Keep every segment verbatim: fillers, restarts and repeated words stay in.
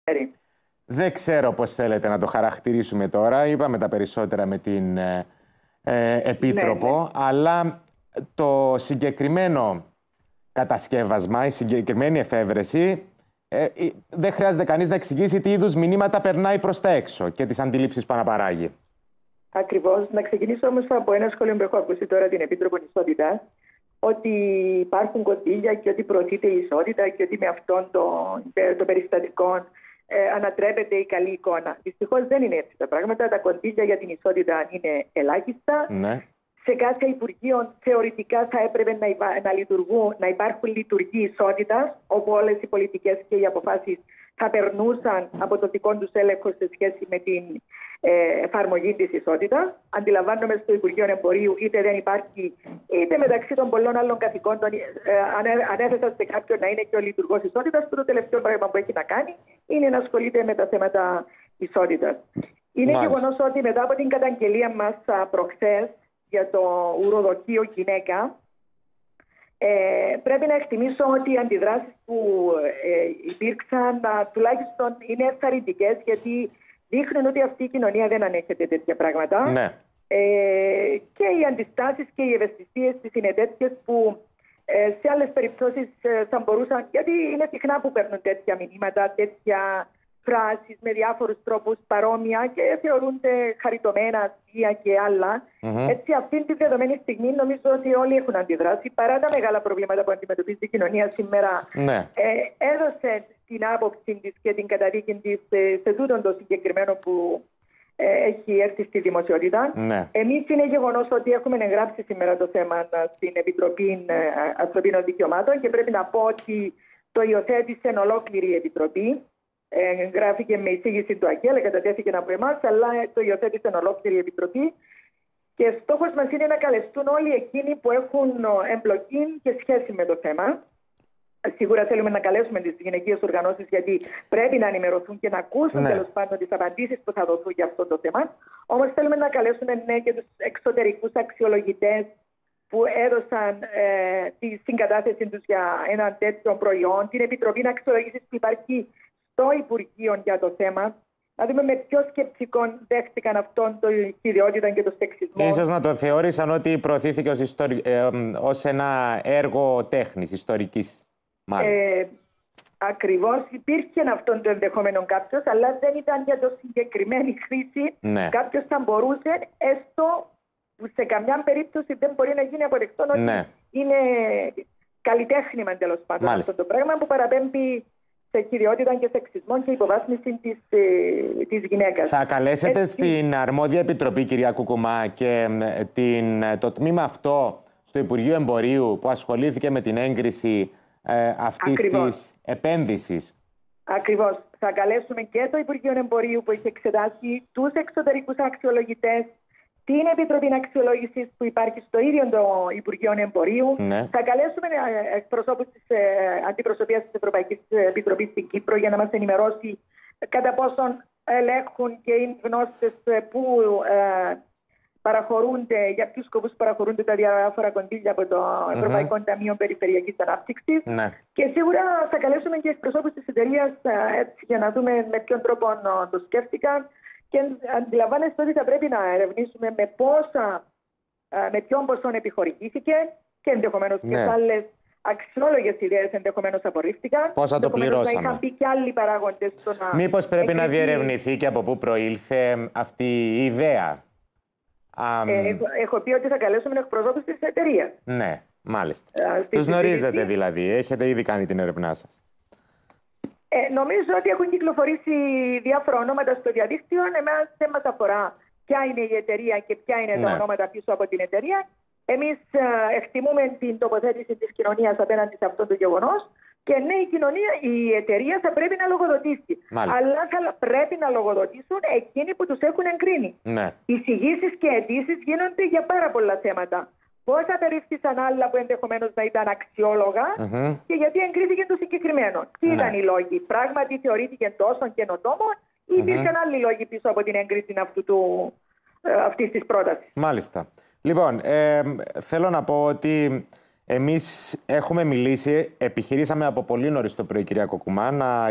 Δεν ξέρω πώς θέλετε να το χαρακτηρίσουμε τώρα. Είπαμε τα περισσότερα με την ε, ε, Επίτροπο, ναι, ναι. Αλλά το συγκεκριμένο κατασκεύασμα, η συγκεκριμένη εφεύρεση, ε, δεν χρειάζεται κανείς να εξηγήσει τι είδους μηνύματα περνάει προς τα έξω και τις αντιλήψεις που αναπαράγει. Ακριβώς. Να ξεκινήσω όμως από ένα σχόλιο που έχω ακούσει τώρα την Επίτροπο Ισότητας, ότι υπάρχουν κονδύλια και ότι προωθείται η ισότητα και ότι με αυτόν το, το περιστατικό ε, ανατρέπεται η καλή εικόνα. Δυστυχώς δεν είναι έτσι τα πράγματα. Τα κονδύλια για την ισότητα είναι ελάχιστα. Ναι. Σε κάθε Υπουργείο θεωρητικά θα έπρεπε να, υπά, να, λειτουργούν, να υπάρχουν λειτουργοί ισότητας, όπου όλες οι πολιτικές και οι αποφάσεις θα περνούσαν από το δικό τους έλεγχο σε σχέση με την ε, εφαρμογή της ισότητας. Αντιλαμβάνομαι στο Υπουργείο Εμπορίου είτε δεν υπάρχει, είτε μεταξύ των πολλών άλλων καθηκόντων ε, ανέθεσαν σε κάποιον να είναι και ο λειτουργός ισότητας, που το τελευταίο πράγμα που έχει να κάνει είναι να ασχολείται με τα θέματα ισότητας. Είναι γεγονός ότι μετά από την καταγγελία μας προχθές για το ουροδοκείο γυναίκα, Ε, πρέπει να εκτιμήσω ότι οι αντιδράσεις που ε, υπήρξαν α, τουλάχιστον είναι ενθαρρυντικές, γιατί δείχνουν ότι αυτή η κοινωνία δεν ανέχεται τέτοια πράγματα. Ναι. Ε, και οι αντιστάσεις και οι ευαισθησίες της είναι τέτοιες που ε, σε άλλες περιπτώσεις ε, θα μπορούσαν, γιατί είναι συχνά που παίρνουν τέτοια μηνύματα, τέτοια φράσεις με διάφορους τρόπους παρόμοια και θεωρούνται χαριτωμένα, αστεία και άλλα. Mm-hmm. Έτσι, αυτή τη δεδομένη στιγμή νομίζω ότι όλοι έχουν αντιδράσει. Παρά τα μεγάλα προβλήματα που αντιμετωπίζει η κοινωνία σήμερα, ναι. ε, έδωσε την άποψη της και την καταδίκη της σε, σε τούτον το συγκεκριμένο που ε, έχει έρθει στη δημοσιότητα. Ναι. Εμείς είναι γεγονός ότι έχουμε εγγράψει σήμερα το θέμα στην Επιτροπή Ανθρωπίνων Δικαιωμάτων και πρέπει να πω ότι το υιοθέτησε ολόκληρη η Επιτροπή. Ε, γράφηκε με εισήγηση του ΑΚΕΛ, κατατέθηκε από εμάς, αλλά το υιοθέτησε ολόκληρη η Επιτροπή. Και στόχος μας είναι να καλεστούν όλοι εκείνοι που έχουν εμπλοκή και σχέση με το θέμα. Σίγουρα θέλουμε να καλέσουμε τις γυναικείες οργανώσεις, γιατί πρέπει να ενημερωθούν και να ακούσουν, ναι, τέλος πάντων τις απαντήσεις που θα δοθούν για αυτό το θέμα. Όμως θέλουμε να καλέσουμε, ναι, και τους εξωτερικούς αξιολογητές που έδωσαν ε, τη συγκατάθεση τους για ένα τέτοιο προϊόν, την Επιτροπή Αξιολόγησης που υπάρχει στο Υπουργείο για το θέμα, να δούμε με ποιο σκεπτικό δέχτηκαν αυτόν το ιδιότητα και το σεξισμό. Ίσως να το θεώρησαν ότι προωθήθηκε ως, ιστορι... ε, ως ένα έργο τέχνης, ιστορικής μάλλον. Ε, ακριβώς, υπήρχε αυτόν το ενδεχόμενο κάποιος, αλλά δεν ήταν για το συγκεκριμένη χρήση. Ναι. Κάποιος θα μπορούσε, έστω που σε καμιά περίπτωση δεν μπορεί να γίνει αποδεκτό, ότι ναι, είναι καλλιτέχνημα τέλος πάντων αυτό το πράγμα που παραπέμπει σε κυριότητα και σεξισμό και υποβάθμιση της, ε, της γυναίκας. Θα καλέσετε Έτσι, στην αρμόδια επιτροπή, κυρία Κουκουμά, και την, το τμήμα αυτό στο Υπουργείο Εμπορίου που ασχολήθηκε με την έγκριση ε, αυτής Ακριβώς. της επένδυσης. Ακριβώς. Θα καλέσουμε και το Υπουργείο Εμπορίου που έχει εξετάσει τους εξωτερικούς αξιολογητές, την Επιτροπή Αξιολόγησης που υπάρχει στο ίδιο το Υπουργείο Εμπορίου. Ναι. Θα καλέσουμε εκπροσώπους της ε, αντιπροσωπείας της Ευρωπαϊκής Επιτροπής στην Κύπρο για να μας ενημερώσει κατά πόσον ελέγχουν και είναι γνώστες που ε, παραχωρούνται, για ποιους σκοπούς παραχωρούνται τα διάφορα κονδύλια από το Ευρωπαϊκό mm-hmm. Ταμείο Περιφερειακής Ανάπτυξης. Ναι. Και σίγουρα θα καλέσουμε και εκπροσώπους της εταιρείας έτσι, για να δούμε με ποιον τρόπο το σκέφτηκαν. Και αντιλαμβάνεστε ότι θα πρέπει να ερευνήσουμε με πόσα, με ποιον ποσόν επιχορηγήθηκε και ενδεχομένως ναι. και άλλες αξιόλογες ιδέες ενδεχομένως απορρίφθηκαν. Πόσα το πληρώσαμε. Να είχαν πει και άλλοι παράγοντες στο να... Μήπως πρέπει εγκριθεί... να διερευνηθεί και από πού προήλθε αυτή η ιδέα. Ε, έχω, έχω πει ότι θα καλέσουμε εκπροσώπους της εταιρείας. Ναι, μάλιστα. Ε, Τους γνωρίζετε δηλαδή, έχετε ήδη κάνει την έρευνά σας. Ε, νομίζω ότι έχουν κυκλοφορήσει διάφορα ονόματα στο διαδίκτυο. Εμάς δεν μας αφορά ποια είναι η εταιρεία και ποια είναι ναι. τα ονόματα πίσω από την εταιρεία. Εμείς ε, εκτιμούμε την τοποθέτηση της κοινωνίας απέναντι σε αυτό το γεγονός. Και ναι, η κοινωνία, η εταιρεία θα πρέπει να λογοδοτήσει. Μάλιστα. Αλλά θα πρέπει να λογοδοτήσουν εκείνοι που τους έχουν εγκρίνει. Ναι. Εισηγήσεις και αιτήσεις γίνονται για πάρα πολλά θέματα. Πώς απερίφθησαν άλλα που ενδεχομένως να ήταν αξιόλογα mm-hmm. και γιατί εγκρίθηκε το συγκεκριμένο. Τι ναι. ήταν οι λόγοι. Πράγματι θεωρήθηκε τόσο καινοτόμο ή υπήρχαν mm-hmm. άλλοι λόγοι πίσω από την έγκριση αυτού του, αυτής της πρότασης. Μάλιστα. Λοιπόν, ε, θέλω να πω ότι εμείς έχουμε μιλήσει, επιχειρήσαμε από πολύ νωρίς το πρωί, κυρία Κουκουμά, να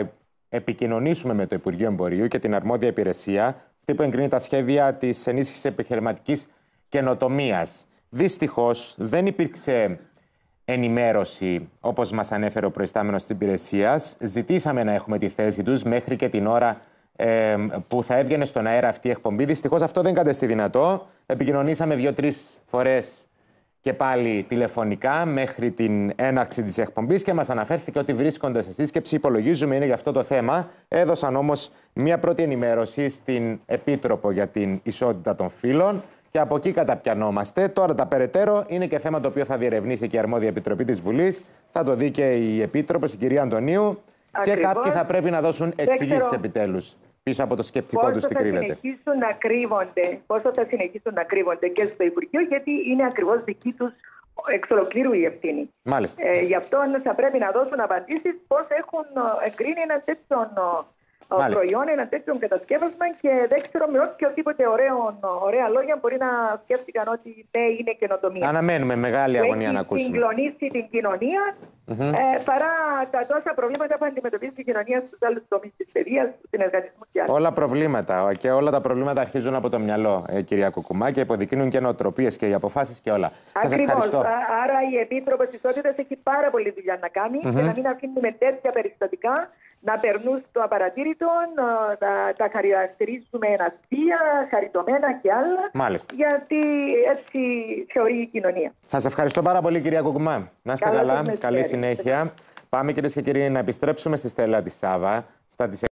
επικοινωνήσουμε με το Υπουργείο Εμπορίου και την αρμόδια υπηρεσία, αυτή που εγκρίνει τα σχέδια της ενίσχυσης επιχειρηματικής καινοτομίας. Δυστυχώς δεν υπήρξε ενημέρωση, όπως μας ανέφερε ο προϊστάμενος της υπηρεσίας. Ζητήσαμε να έχουμε τη θέση τους μέχρι και την ώρα ε, που θα έβγαινε στον αέρα αυτή η εκπομπή. Δυστυχώς αυτό δεν κατέστη δυνατό. Επικοινωνήσαμε δύο-τρεις φορές και πάλι τηλεφωνικά μέχρι την έναρξη της εκπομπής και μας αναφέρθηκε ότι βρίσκονται σε σύσκεψη, υπολογίζουμε είναι για αυτό το θέμα. Έδωσαν όμως μια πρώτη ενημέρωση στην Επίτροπο για την Ισότητα των Φύλων και από εκεί καταπιανόμαστε. Τώρα τα περαιτέρω είναι και θέμα το οποίο θα διερευνήσει και η αρμόδια Επιτροπή της Βουλής. Θα το δει και η Επίτροπος, η κυρία Αντωνίου. Ακριβώς. Και κάποιοι θα πρέπει να δώσουν εξηγήσεις επιτέλους πίσω από το σκεπτικό τους τι κρύβεται. Θα συνεχίσουν να κρύβονται, πόσο θα συνεχίσουν να κρύβονται και στο Υπουργείο, γιατί είναι ακριβώς δική τους εξ ολοκλήρου η ευθύνη. Μάλιστα. Ε, γι' αυτό θα πρέπει να δώσουν απαντήσεις πώς έχουν εγκρίνει ένα τέτοιο προϊόν, ένα τέτοιο κατασκεύασμα και δεν ξέρω με οποιοδήποτε ωραία λόγια μπορεί να σκέφτηκαν ότι ναι, είναι καινοτομία. Αναμένουμε μεγάλη αγωνία να ακούσουμε. Έχει συγκλονίσει την κοινωνία mm-hmm. ε, παρά τα τόσα προβλήματα που αντιμετωπίζει η κοινωνία στους άλλους τομείς της παιδείας, του συνεργατισμού και άλλα. Όλα προβλήματα και όλα τα προβλήματα αρχίζουν από το μυαλό, ε, κυρία Κουκουμά, και υποδεικνύουν και νοοτροπίες και οι αποφάσεις και όλα. Σας ευχαριστώ. Άρα η Επίτροπος Ισότητας έχει πάρα πολλή δουλειά να κάνει mm-hmm. και να μην αφήνουμε τέτοια περιστατικά να περνούν στο απαρατήρητο, να τα χαρακτηρίζουμε αστεία, χαριτωμένα και άλλα. Μάλιστα. Γιατί έτσι θεωρεί η κοινωνία. Σας ευχαριστώ πάρα πολύ, κυρία Κουκουμά. Να είστε καλά, καλή συνέχεια. Πάμε, κυρίες και κύριοι, να επιστρέψουμε στη Στέλλα τη Σάβα. Στα